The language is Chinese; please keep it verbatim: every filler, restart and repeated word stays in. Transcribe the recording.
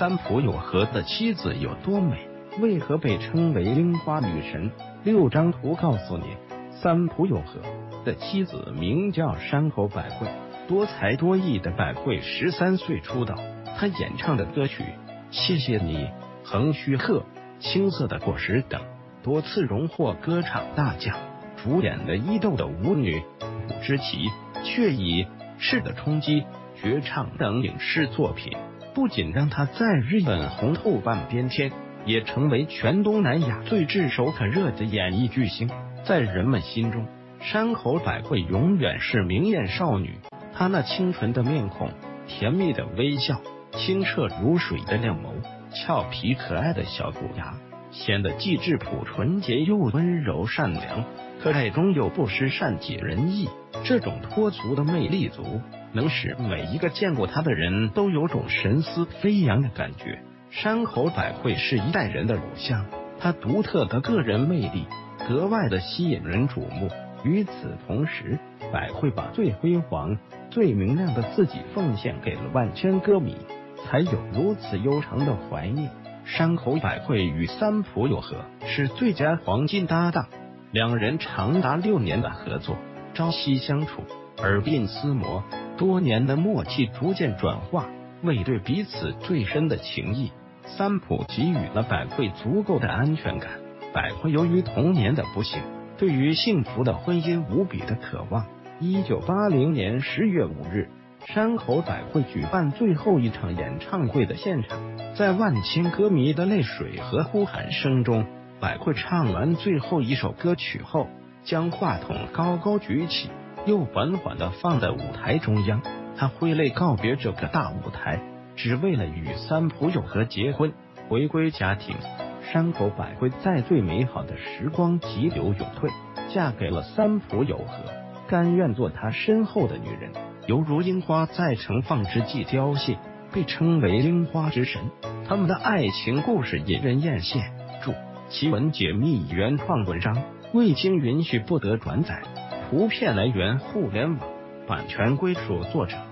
三浦友和的妻子有多美，为何被称为樱花女神？六张图告诉你，三浦友和的妻子名叫山口百惠，多才多艺的百惠十三岁出道，她演唱的歌曲《谢谢你》《横须贺》《青涩的果实》等多次荣获歌唱大奖。主演的伊豆的舞女武之奇、却以赤的冲击、绝唱等影视作品，不仅让她在日本红透半边天，也成为全东南亚最炙手可热的演艺巨星。在人们心中，山口百惠永远是明艳少女，她那清纯的面孔、甜蜜的微笑、清澈如水的亮眸、俏皮可爱的小虎牙，显得既质朴纯洁又温柔善良，可爱中又不失善解人意。这种脱俗的魅力足，能使每一个见过她的人都有种神思飞扬的感觉。山口百惠是一代人的偶像，她独特的个人魅力格外的吸引人瞩目。与此同时，百惠把最辉煌、最明亮的自己奉献给了万千歌迷，才有如此悠长的怀念。山口百惠与三浦友和是最佳黄金搭档，两人长达六年的合作，朝夕相处，耳鬓厮磨，多年的默契逐渐转化为对彼此最深的情谊。三浦给予了百惠足够的安全感，百惠由于童年的不幸，对于幸福的婚姻无比的渴望。一九八零年十月五日，山口百惠举办最后一场演唱会的现场，在万千歌迷的泪水和呼喊声中，百惠唱完最后一首歌曲后，将话筒高高举起，又缓缓地放在舞台中央。她挥泪告别这个大舞台，只为了与三浦友和结婚，回归家庭。山口百惠在最美好的时光急流勇退，嫁给了三浦友和，甘愿做他身后的女人，犹如樱花在盛放之际凋谢，被称为樱花之神。他们的爱情故事引人艳羡。注：奇闻解密原创文章，未经允许不得转载，图片来源互联网，版权归属作者。